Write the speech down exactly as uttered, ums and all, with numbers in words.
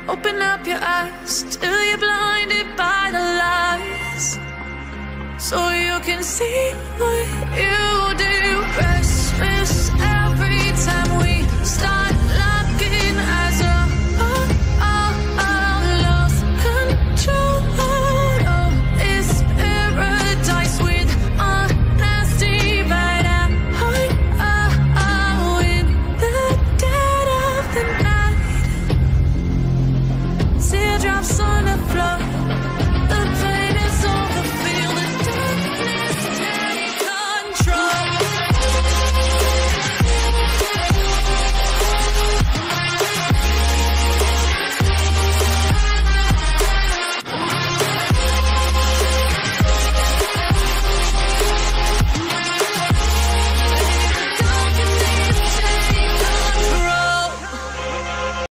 Open up your eyes till you're blinded by the lies, so you can see what you did.